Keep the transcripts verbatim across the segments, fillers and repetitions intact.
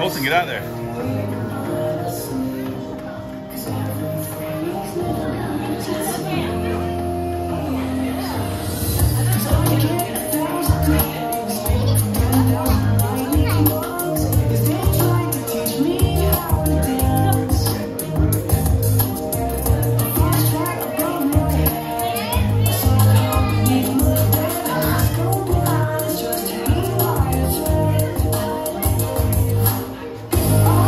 Colton, get out there. Oh,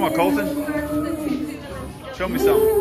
on, Colton. Show me something.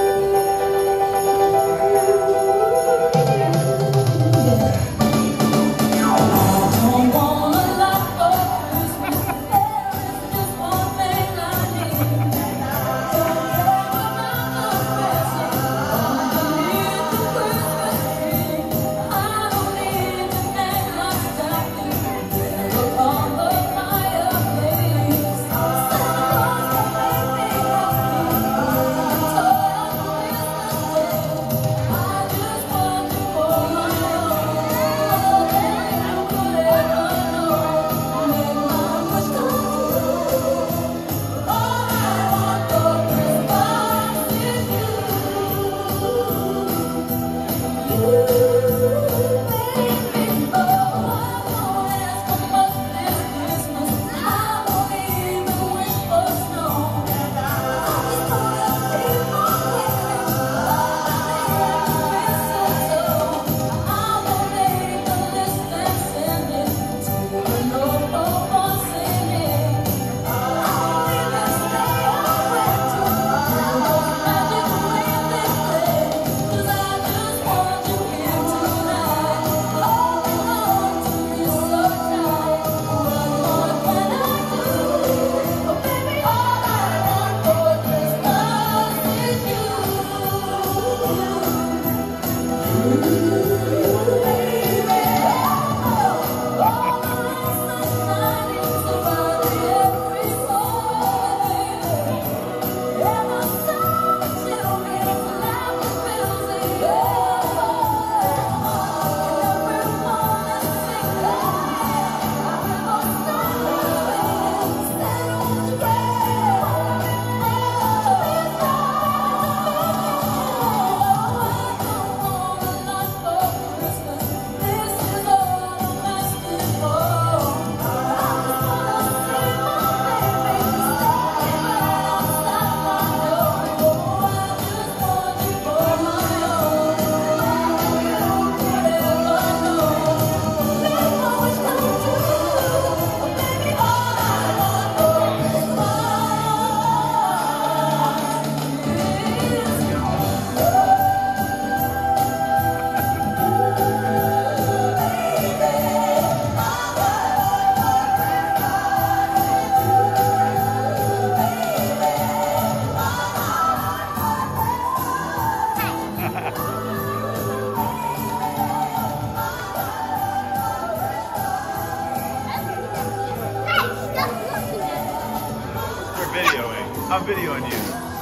I'm videoing you.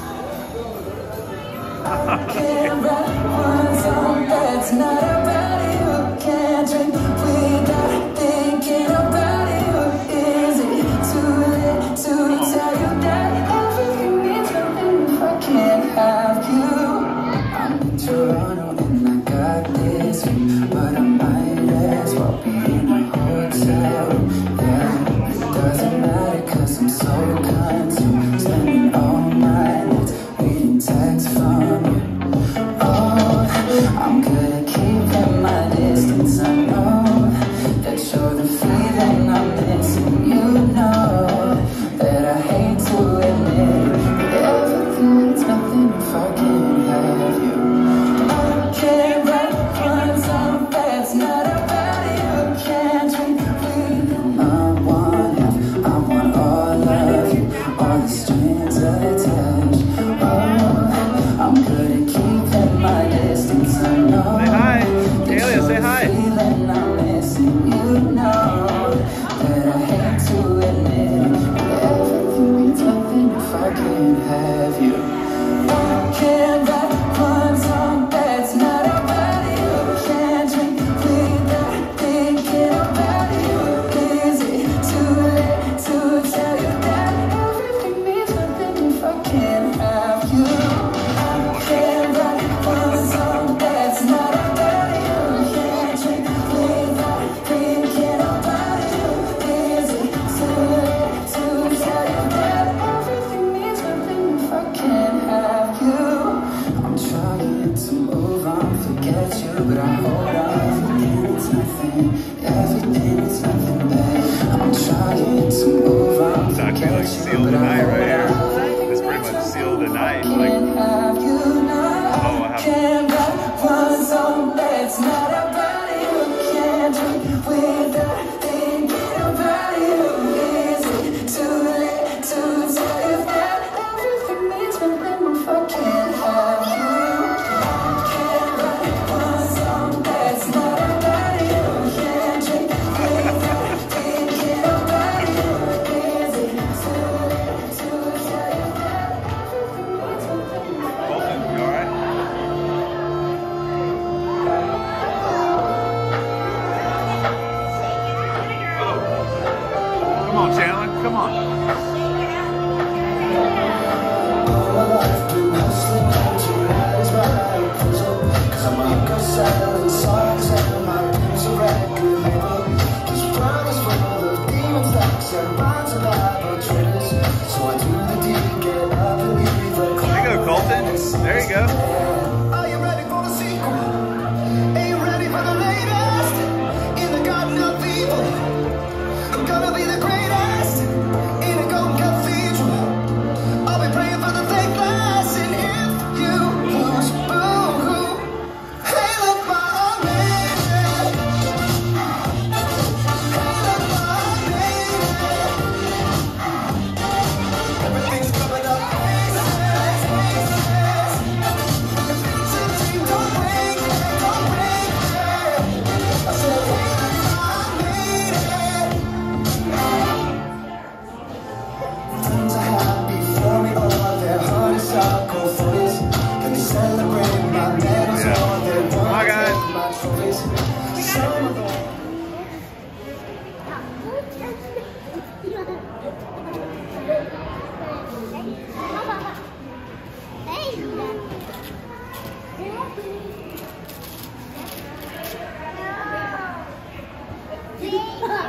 Can't write one song that's not about you. Can't drink without thinking about you. Is it too late to tell you that everything means nothing if I can't have you? I'm in Toronto and I got this view, but I might as well be in a hotel. Yeah, it doesn't matter 'cause I'm so kind to spending all my nights reading texts from you. Oh, I'm good at keeping my distance. I know that you're the feeling I'm missing. You know that I hate to admit that everything means nothing if I can't have you. I can't write one song that's not about you. Can't drink with I want half, I want all of you, all the strings attached. Oh, I'm good at keeping my distance. I know. Say hi, Talia, say hi. Feeling I'm missing. You know that I hate to admit that everything means nothing if I can't have you. I can't write one song that's not about you. Can't drink without thinking about you. Is it too late to tell you that everything means nothing if I can't have you? I can't write one song that's not about you. Can't drink without thinking about you. Is it too late to tell you that everything means nothing if I can't have you? I'm trying to move on, forget you, but I hold on. Everything is nothing, everything is nothing, babe. I'm trying to move on, It's actually forget like you, Seal but I tonight hold right here. on. nice. Like, Can't have you now. oh, I have. Can't write one song that's not about you. Can't drink without thinking about you. Is it too late to tell you that everything means nothing if I can't have you? Can't write one song that's not about you. Can't drink without thinking about you. Is it too late to tell you that everything means nothing? Colton, you alright? Oh. Come on, Chandler. Come on. There you go, Colton. There you go. Are you ready for the sequel? Are you ready for the latest? In the garden of evil, I'm gonna be the greatest. In a golden cathedral, I'll be praying for the thick glass. And if you lose, boo-hoo. Hey, look, my lady. Hey, look, my lady. Everything's coming up. Come on, guys. Hey.